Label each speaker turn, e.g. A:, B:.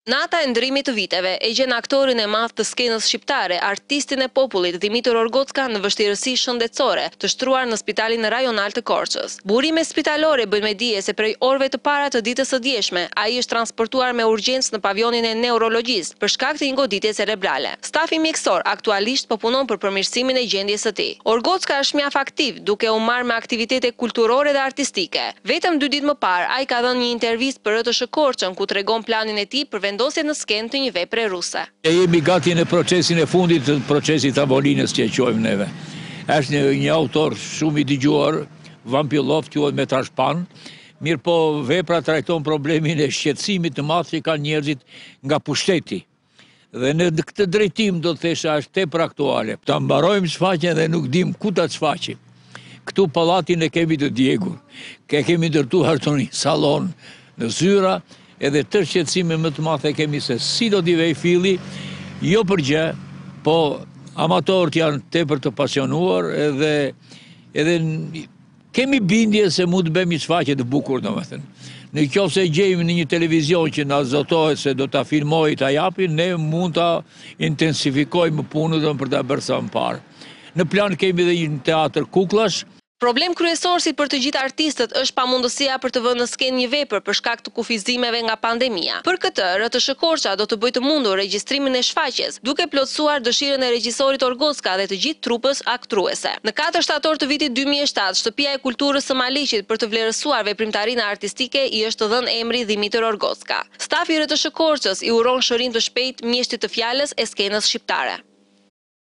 A: Nata e ndrimit të viteve e gjen aktorin e madh të skenës shqiptare, artistin e popullit Dimitur Orgocka në vështirësi shëndetësore, të shtruar në Spitalin Rajonal të Korçës. Burime spitalore bëjnë me dije se prej orëve të para të ditës së dieshme, ai është transportuar me urgjencë në pavionin e neurologjisë për shkak të një goditje cerebrale. Stafi mjekësor aktualisht po punon për përmirësimin e gjendjes së tij. Orgocka është mjaft aktiv, duke u marrë me aktivitete kulturore dhe artistike. Vetëm 2 ditë më parë, ai ka dhënë një intervistë për ëTSH Korçën ku tregon planin e tij për vendosje në skenë të një vepre ruse.
B: Jemi gati në procesin e fundit të procesit tavolinës që e quajmë neve. Është një autor shumë i dëgjuar, Vampilov, quhet Metrashpan, mirë po vepra trajton problemin e shqetësimit të madh që kanë njerëzit nga pushteti. Dhe në këtë drejtim do të thesha është tepër aktuale. Ta mbarojmë shfaqjen dhe nuk dim ku ta shfaqim. Këtu pallatin e kemi të djegur. Kemi ndërtuar një sallon në Zyra, edhe të shqetësime më të madhe kemi se si do t'i vej filli, jo për gjë, po amatorët janë tepër të pasionuar edhe kemi bindje se mund të bëjmë një shfaqje të bukur, domethënë. Në qoftë se gjejmë në një televizion që na zotohet se do ta filmojë ta japin, ne mund ta intensifikojmë punën për ta bërë sa më parë. Në plan kemi edhe një teatr kuklash.
A: Problem kryesor si për të gjithë artistët është pamundësia për të vënë në skenë një vepër për shkak të kufizimeve nga pandemia. Për këtë, ëTSH Korça do të bëjë të mundur regjistrimin e shfaqjes, duke plotësuar dëshirën e regjisorit Orgocka dhe të gjithë trupës aktruese. Në 4 shtator të vitit 2007, Shtëpia e Kulturës së Maliqit për të vlerësuar veprimtarinë artistike i është dhënë emri Dimitur Orgocka. Stafi i ëTSH Korçës i uron shërim të shpejtë mjeshtit të fjalës e skenës shqiptare.